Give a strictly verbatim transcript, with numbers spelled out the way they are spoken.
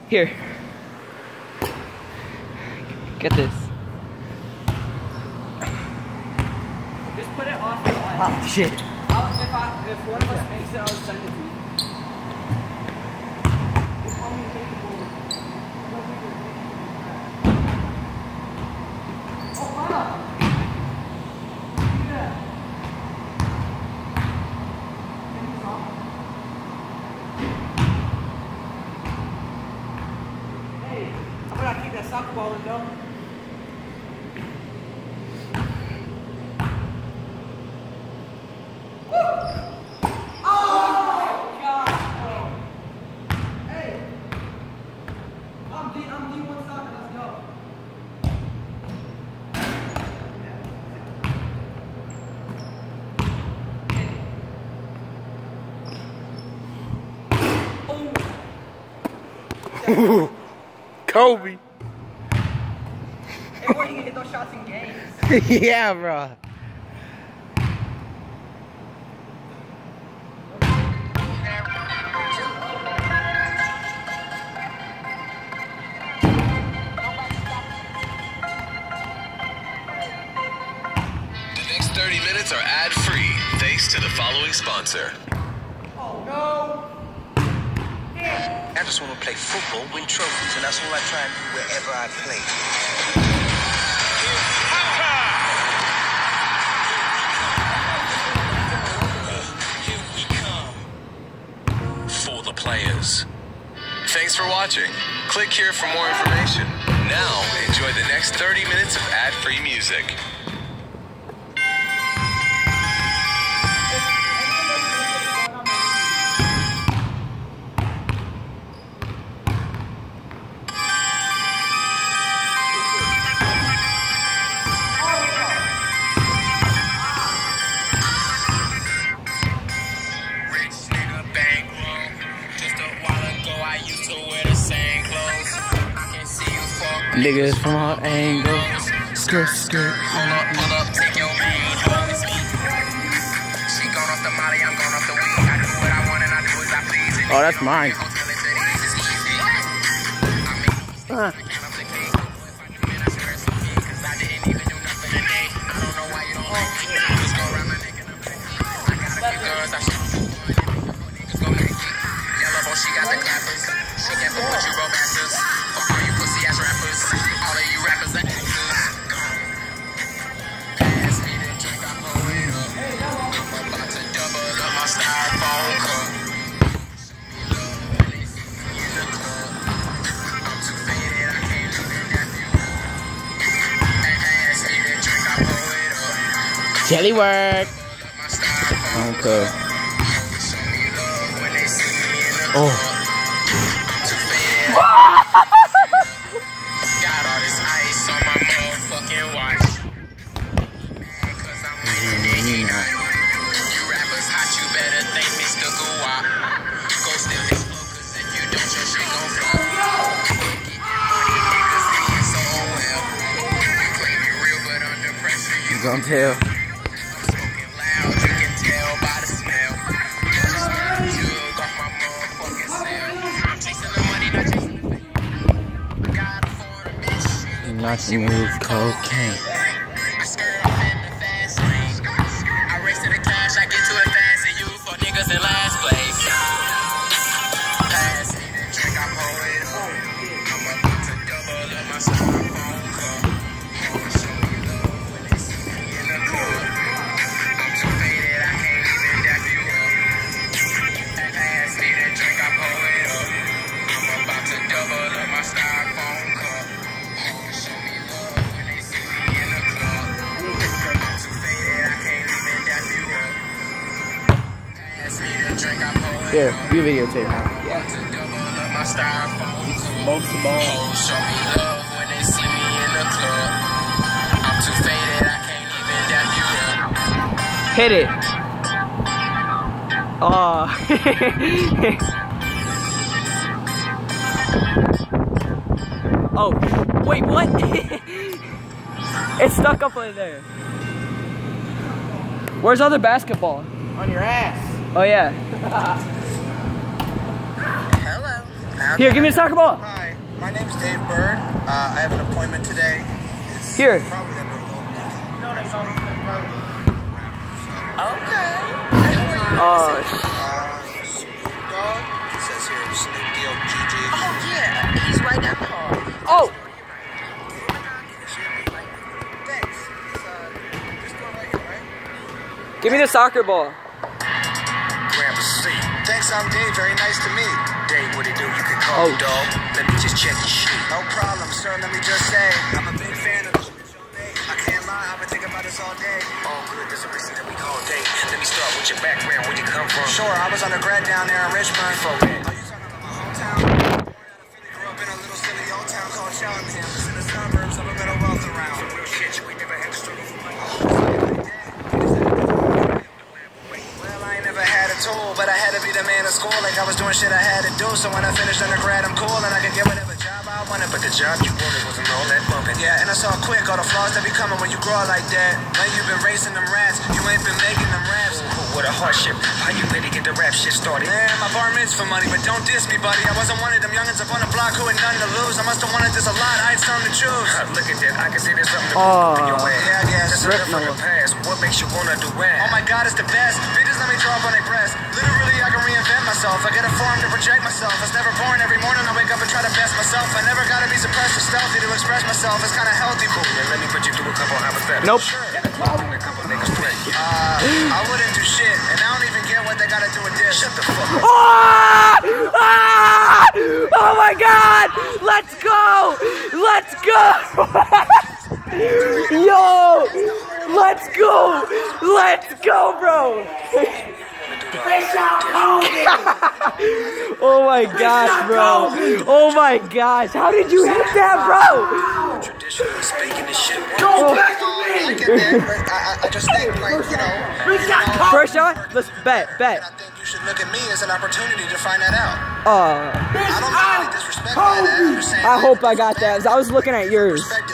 Here. Get this. Just put it off the line. Oh, shit. I'll, if, I, if one of us makes it, I'll send it to you. Oh, wow. Yeah. Hey, I'm gonna keep that soccer ball in though. Kobe. Hey, boy, you can hit those shots in games. Yeah, bro. The next thirty minutes are ad-free, thanks to the following sponsor. Oh, no. I just want to play football, win trophies, and that's all I try and do wherever I play. For the players. Thanks for watching. Click here for more information. Now, enjoy the next thirty minutes of ad-free music. Niggas from all angles. Skirt, skirt. Pull up, pull up, take your main home. It's me. She gone off the molly, I'm gone off the weed. I do what I want and I do as I please. Oh, that's mine. Uh. She got the clappers. She can't put what you romancers. Fuck all you pussy ass rappers. All of you rappers that pass me the drink, I pull it up. I'm about to double up my styrofoam cup. When they see me in the club, I'm too faded, I can't even that view. Pass me the drink, I pull it up. Jelly work. Okay. Oh. Got all this ice on my motherfucking watch. Cause I'm winning. You rappers hot, you better thank Mister Guwap. Go steal his flow, cause if you don't, your shit gon' flop. Get money, niggas doing so well. You claim it real, but under pressure, you gon' tell. Smoking loud, you can tell by the smell. Jug off my motherfucking cell. I'm chasing the money, not chasing the fame. God for a bitch. Not to move cocaine. I skirt off in the fast lane. I race to the cash, I get to it fast, and you for niggas in last place. Pass me the drink, I pour it up. I'm about to double up my styrofoam cup. Show me love when they see me in the club. I'm too faded, I can't even dap you up. Pass me the drink, I pour it up. I'm about to double up my styrofoam cup. Show me love when they see me in the club. I'm too faded, I can't even dap you up. Pass me the drink, I pour it up. Here, you videotape. Yeah. To double up my styrofoam cup. Most of all. Show me love when they see me in the club. I'm too faded, I can't even dap you up. Hit it. Oh. Oh, wait, what? It's stuck up over there. Where's other basketball? On your ass. Oh yeah. Hello. Here, give me a soccer ball. Hi. My name's Dave Bird. Uh, I have an appointment today. It's Here. Probably that Okay. Oh, uh, Snoop Dogg. It says here Snoop D O G G. Oh, yeah. He's right down the hall. oh. Thanks. It's, uh, this door right here, right? Give me the soccer ball. Grab a seat. Thanks, I'm Dave. Very nice to meet. Dave, what it do? You can call Oh. me, dog. Let me just check your shit. No problem, sir. Let me just say, I'm a big fan of the show day. I can't lie, I've been thinking about this all day. Oh, good. There's a reason that we call Dave. Let me start with your background. Where you come from? Sure, I was undergrad down there in Richmond. Before that. Are you talking about my hometown? Born out of Philly, grew up in a little silly old town called Cheltenham. It's in the suburbs of a little wealth around. Some real shit. You ain't never had to struggle for money. Well, I ain't never had a tool, but I had to be the man of school. Like I was doing shit I had to do. So when I finished undergrad, I'm cool and I could get whatever job I wanted. But the job you wanted wasn't all that bumping. Yeah, and I saw quick all the flaws that be coming when you grow like that. When you've been racing them rats, you ain't been making them raps. Ooh, what a hardship. How you ready to get the rap shit started? Man, my bar mitzvah money, but don't diss me, buddy. I wasn't one of them youngins up on the block who had nothing to lose. I must have wanted this a lot. I had something to choose. Uh, look at that. I can see there's something to Oh. in your ass. Yeah, I guess. That's a Rip different Noah. past. What makes you wanna do Oh that? my God, it's the best. Bitches let me draw up on their breast. Literally, I can reinvent myself. I get a form to project myself. I was never born. Every morning I wake up and try to best myself. I never gotta be suppressed or stealthy to express myself. It's kinda healthy. Cool, then let me put you through a couple hypotheticals. Nope. Sure. A couple niggas play. Uh, I wouldn't do shit, and I don't even get what they gotta do with this. Shut the fuck up. Ah! Ah! Oh my God! Let's go! Let's go! Yo! Let's go! Let's go, bro! Oh my gosh, bro! Oh my gosh! How did you hit that, bro? Traditionally speaking, this shit Oh. I get that, but I, I, I just think, like, you know, First shot? Let's bet, bet. I think you should look at me as an opportunity to find that out. Uh, I don't mean any disrespect by that. I'm just saying, I hope I got that. I was looking at yours. respect